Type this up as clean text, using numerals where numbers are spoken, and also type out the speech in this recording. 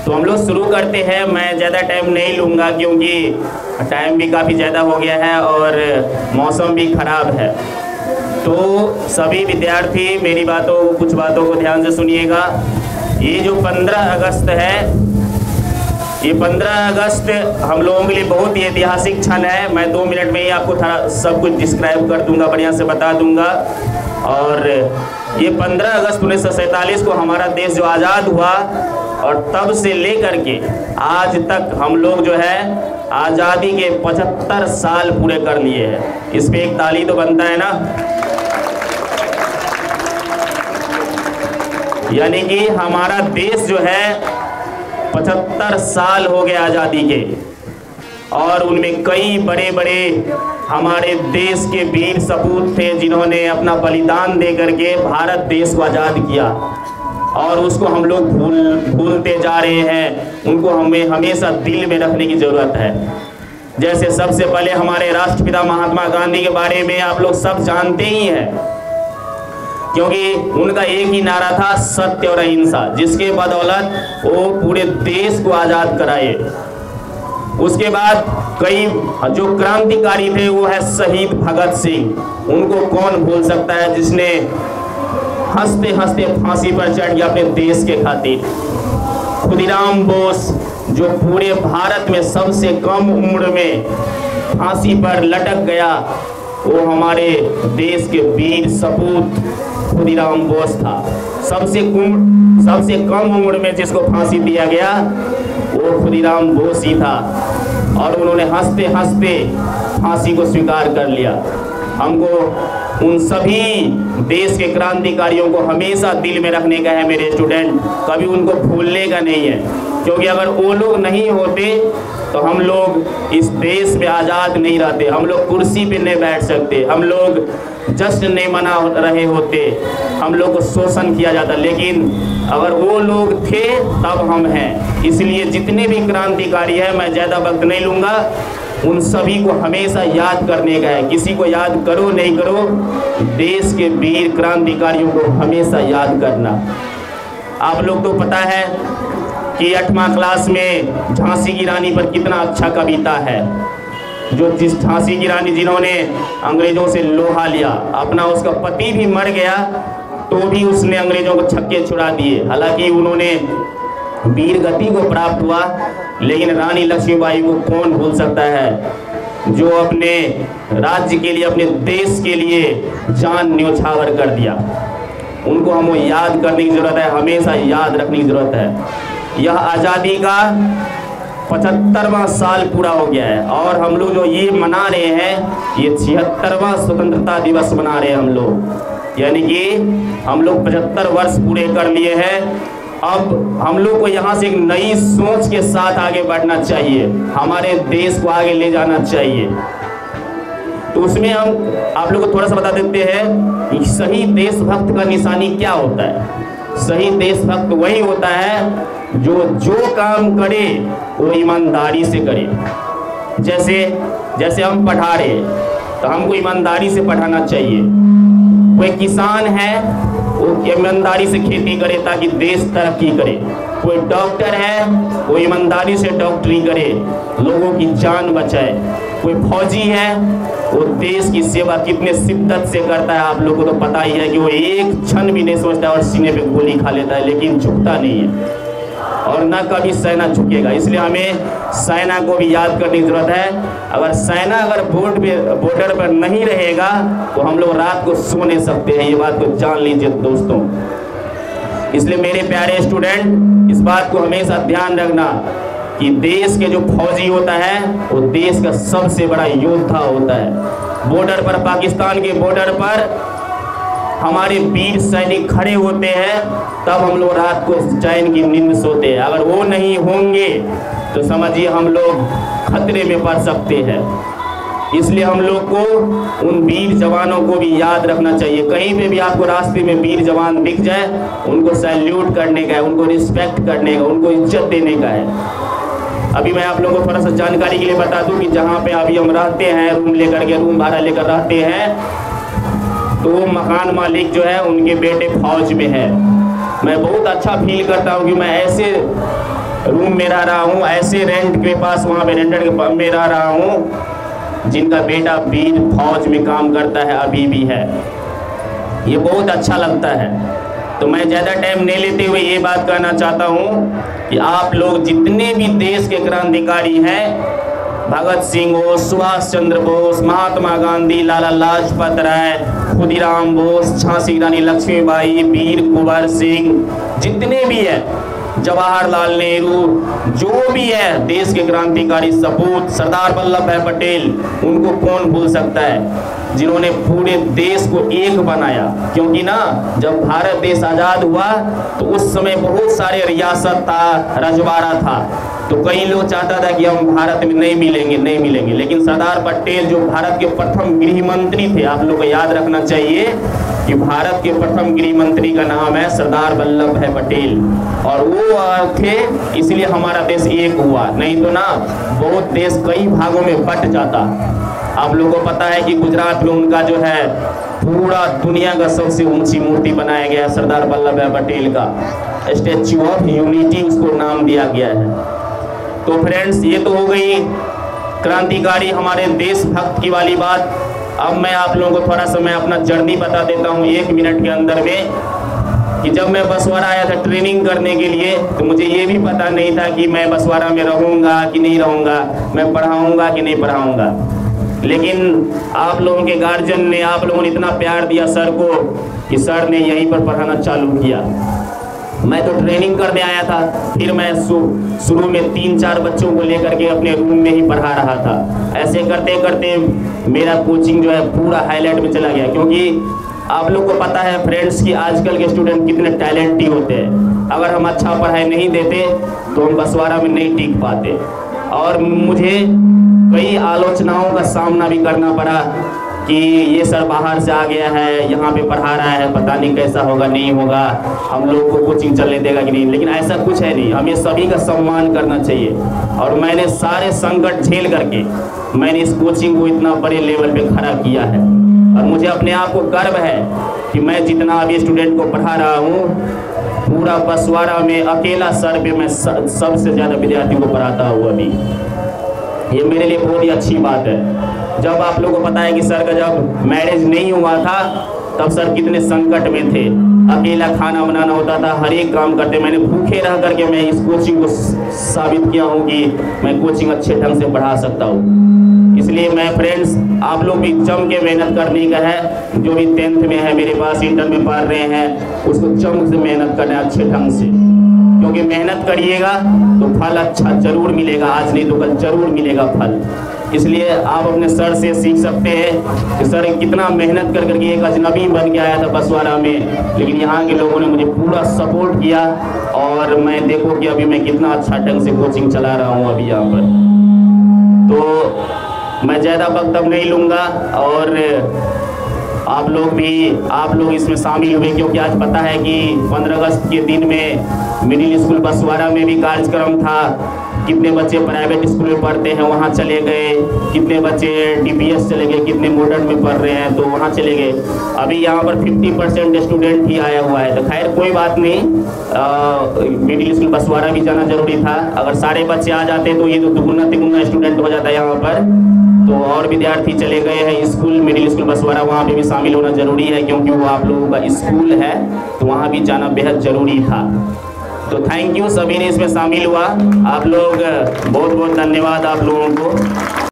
तो हम लोग शुरू करते हैं। मैं ज़्यादा टाइम नहीं लूँगा क्योंकि टाइम भी काफ़ी ज़्यादा हो गया है और मौसम भी ख़राब है। तो सभी विद्यार्थी मेरी कुछ बातों को ध्यान से सुनिएगा। ये जो 15 अगस्त है, ये 15 अगस्त हम लोगों के लिए बहुत ही ऐतिहासिक क्षण है। मैं 2 मिनट में ही आपको थोड़ा सब कुछ डिस्क्राइब कर दूंगा, बढ़िया से बता दूंगा। और ये 15 अगस्त 1947 को हमारा देश जो आज़ाद हुआ और तब से लेकर के आज तक हम लोग जो है आज़ादी के 75 साल पूरे कर लिए हैं। इस पे एक ताली तो बनता है ना। यानी कि हमारा देश जो है 75 साल हो गए आज़ादी के, और उनमें कई बड़े बड़े हमारे देश के वीर सपूत थे जिन्होंने अपना बलिदान दे करके भारत देश को आज़ाद किया, और उसको हम लोग भूलते जा रहे हैं। उनको हमें हमेशा दिल में रखने की ज़रूरत है। जैसे सबसे पहले हमारे राष्ट्रपिता महात्मा गांधी के बारे में आप लोग सब जानते ही हैं, क्योंकि उनका एक ही नारा था, सत्य और अहिंसा, जिसके बदौलत वो पूरे देश को आज़ाद कराए। उसके बाद कई जो क्रांतिकारी थे वो है शहीद भगत सिंह। उनको कौन भूल सकता है, जिसने हंसते हंसते फांसी पर चढ़ गया अपने देश के खातिर। खुदीराम बोस जो पूरे भारत में सबसे कम उम्र में फांसी पर लटक गया, वो हमारे देश के वीर सपूत खुदीराम बोस था। सबसे कम उम्र में जिसको फांसी दिया गया वो खुदीराम बोस ही था, और उन्होंने हंसते हंसते फांसी को स्वीकार कर लिया। हमको उन सभी देश के क्रांतिकारियों को हमेशा दिल में रखने का है मेरे स्टूडेंट, कभी उनको भूलने का नहीं है। क्योंकि अगर वो लोग नहीं होते तो हम लोग इस देश में आज़ाद नहीं रहते, हम लोग कुर्सी पे नहीं बैठ सकते, हम लोग जश्न नहीं मना रहे होते, हम लोग को शोषण किया जाता। लेकिन अगर वो लोग थे तब हम हैं। इसलिए जितने भी क्रांतिकारी हैं, मैं ज़्यादा वक्त नहीं लूँगा, उन सभी को हमेशा याद करने का है। किसी को याद करो नहीं करो, देश के वीर क्रांतिकारियों को हमेशा याद करना। आप लोग को पता है कि 8वां क्लास में झांसी की रानी पर कितना अच्छा कविता है। जिस झांसी की रानी जिन्होंने अंग्रेजों से लोहा लिया, अपना उसका पति भी मर गया तो भी उसने अंग्रेजों को छक्के छुड़ा दिए। हालांकि उन्होंने वीर गति को प्राप्त हुआ, लेकिन रानी लक्ष्मीबाई को कौन भूल सकता है, जो अपने राज्य के लिए, अपने देश के लिए जान न्योछावर कर दिया। उनको हमें याद करने की ज़रूरत है, हमेशा याद रखने की ज़रूरत है। यह आज़ादी का 75वां साल पूरा हो गया है, और हम लोग जो ये मना रहे हैं, ये 76वां स्वतंत्रता दिवस मना रहे हैं हम लोग। यानी कि हम लोग 75 वर्ष पूरे कर लिए हैं। अब हम लोग को यहाँ से एक नई सोच के साथ आगे बढ़ना चाहिए, हमारे देश को आगे ले जाना चाहिए। तो उसमें हम आप लोग को थोड़ा सा बता देते हैं कि सही देशभक्त का निशानी क्या होता है। सही देशभक्त वही होता है जो काम करे वो ईमानदारी से करे। जैसे हम पढ़ा रहे तो हमको ईमानदारी से पढ़ाना चाहिए। कोई किसान है वो ईमानदारी से खेती करे ताकि देश तरक्की करे। कोई डॉक्टर है वो ईमानदारी से डॉक्टरी करे, लोगों की जान बचाए। कोई फौजी है वो देश की सेवा कितने शिद्दत से करता है। आप लोगों को तो पता ही है कि वो एक क्षण भी नहीं सोचता और सीने पे गोली खा लेता है, लेकिन झुकता नहीं है और ना कभी सेना झुकेगा। इसलिए हमें सेना को भी याद करने की जरूरत है। अगर सेना बॉर्डर पर नहीं रहेगा तो हम लोग रात को सो नहीं सकते हैं, ये बात को जान लीजिए दोस्तों। इसलिए मेरे प्यारे स्टूडेंट, इस बात को हमेशा ध्यान रखना कि देश के जो फौजी होता है वो देश का सबसे बड़ा योद्धा होता है। बॉर्डर पर, पाकिस्तान के बॉर्डर पर हमारे वीर सैनिक खड़े होते हैं, तब हम लोग रात को चैन की नींद सोते हैं। अगर वो नहीं होंगे तो समझिए हम लोग खतरे में पड़ सकते हैं। इसलिए हम लोग को उन वीर जवानों को भी याद रखना चाहिए। कहीं पे भी आपको रास्ते में वीर जवान दिख जाए, उनको सैल्यूट करने का है, उनको रिस्पेक्ट करने का, उनको इज्जत देने का है। अभी मैं आप लोगों को थोड़ा सा जानकारी के लिए बता दूं कि जहाँ पे अभी हम रहते हैं, रूम भाड़ा लेकर रहते हैं, तो मकान मालिक जो है उनके बेटे फौज में है। मैं बहुत अच्छा फील करता हूँ कि मैं ऐसे रूम में रह रहा हूँ, ऐसे रेंट के पास वहाँ पे रेंटेड के पास में रह रहा हूँ जिनका बेटा वीर फौज में काम करता है, अभी भी है। ये बहुत अच्छा लगता है। तो मैं ज़्यादा टाइम नहीं लेते हुए ये बात कहना चाहता हूँ कि आप लोग जितने भी देश के क्रांतिकारी हैं, भगत सिंह हो, सुभाष चंद्र बोस, महात्मा गांधी, लाला लाजपत राय, खुदीराम बोस, झांसी की रानी लक्ष्मीबाई, वीर कुंवर सिंह, जितने भी है, जवाहरलाल नेहरू, जो भी है देश के क्रांतिकारी सपूत, सरदार वल्लभ भाई पटेल, उनको कौन भूल सकता है, जिन्होंने पूरे देश को एक बनाया। क्योंकि ना जब भारत देश आज़ाद हुआ तो उस समय बहुत सारे रियासत था, रजवाड़ा था, तो कई लोग चाहता था कि हम भारत में नहीं मिलेंगे, लेकिन सरदार पटेल जो भारत के प्रथम गृह मंत्री थे, आप लोग को याद रखना चाहिए कि भारत के प्रथम गृह मंत्री का नाम है सरदार वल्लभ भाई पटेल, और वो थे, इसलिए हमारा देश एक हुआ। नहीं तो ना बहुत देश कई भागों में बट जाता। आप लोगों को पता है कि गुजरात में उनका जो है पूरा दुनिया का सबसे ऊंची मूर्ति बनाया गया है, सरदार वल्लभ भाई पटेल का स्टैच्यू ऑफ यूनिटी उसको नाम दिया गया है। तो फ्रेंड्स, ये तो हो गई क्रांतिकारी हमारे देशभक्त की वाली बात। अब मैं आप लोगों को थोड़ा सा मैं अपना जर्नी बता देता हूँ 1 मिनट के अंदर में, कि जब मैं बसवाड़ा आया था ट्रेनिंग करने के लिए, तो मुझे ये भी पता नहीं था कि मैं बसवाड़ा में रहूँगा कि नहीं रहूँगा, मैं पढ़ाऊँगा कि नहीं पढ़ाऊँगा। लेकिन आप लोगों के गार्जियन ने, आप लोगों ने इतना प्यार दिया सर को कि सर ने यहीं पर पढ़ाना चालू किया। मैं तो ट्रेनिंग करने आया था, फिर मैं शुरू में 3-4 बच्चों को लेकर के अपने रूम में ही पढ़ा रहा था। ऐसे करते करते मेरा कोचिंग जो है पूरा हाईलाइट में चला गया। क्योंकि आप लोग को पता है फ्रेंड्स कि आजकल के स्टूडेंट कितने टैलेंटेड होते हैं। अगर हम अच्छा पढ़ाई नहीं देते तो हम बसवाड़ा में नहीं टिक पाते। और मुझे कई आलोचनाओं का सामना भी करना पड़ा कि ये सर बाहर से आ गया है, यहाँ पे पढ़ा रहा है, पता नहीं कैसा होगा, नहीं होगा, हम लोग को कोचिंग चलने देगा कि नहीं। लेकिन ऐसा कुछ है नहीं, हमें सभी का सम्मान करना चाहिए। और मैंने सारे संकट झेल करके मैंने इस कोचिंग को इतना बड़े लेवल पे खड़ा किया है। और मुझे अपने आप को गर्व है कि मैं जितना अभी स्टूडेंट को पढ़ा रहा हूँ, पूरा बसवाड़ा में अकेला सर पे मैं सबसे ज़्यादा विद्यार्थी को पढ़ाता हूँ अभी। ये मेरे लिए बहुत ही अच्छी बात है। जब आप लोगों को पता है कि सर का जब मैरिज नहीं हुआ था तब सर कितने संकट में थे, अकेला खाना बनाना होता था, हर एक काम करते। मैंने भूखे रह करके मैं इस कोचिंग को साबित किया हूँ कि मैं कोचिंग अच्छे ढंग से पढ़ा सकता हूँ। इसलिए मैं फ्रेंड्स, आप लोग भी जम के मेहनत करने का है। जो भी 10th में है मेरे पास, इंटर में पढ़ रहे हैं, उसको जम से मेहनत करना है अच्छे ढंग से। क्योंकि मेहनत करिएगा तो फल अच्छा जरूर मिलेगा, आज नहीं तो कल जरूर मिलेगा फल। इसलिए आप अपने सर से सीख सकते हैं कि सर कितना मेहनत कर करके एक अजनबी बन के आया था बसवाड़ा में, लेकिन यहाँ के लोगों ने मुझे पूरा सपोर्ट किया। और मैं देखो कि अभी मैं कितना अच्छा ढंग से कोचिंग चला रहा हूँ अभी यहाँ पर। तो मैं ज़्यादा वक्त अब नहीं लूँगा, और आप लोग इसमें शामिल हुए। क्योंकि आज पता है कि 15 अगस्त के दिन में मिडिल स्कूल बसवाड़ा में भी कार्यक्रम था। कितने बच्चे प्राइवेट स्कूल में पढ़ते हैं वहाँ चले गए, कितने बच्चे DPS चले गए, कितने मॉडर्न में पढ़ रहे हैं तो वहाँ चले गए। अभी यहाँ पर 50% स्टूडेंट ही आया हुआ है। तो खैर कोई बात नहीं, मिडिल स्कूल बसवाड़ा भी जाना जरूरी था। अगर सारे बच्चे आ जाते तो ये तो दुगुना तिगुना स्टूडेंट हो जाता है यहाँ पर। तो और विद्यार्थी चले गए हैं स्कूल, मिडिल स्कूल बसवाड़ा, वहाँ पे भी शामिल होना जरूरी है क्योंकि वो आप लोगों का स्कूल है, तो वहाँ भी जाना बेहद ज़रूरी था। तो थैंक यू, सभी ने इसमें शामिल हुआ। आप लोग बहुत बहुत धन्यवाद आप लोगों को।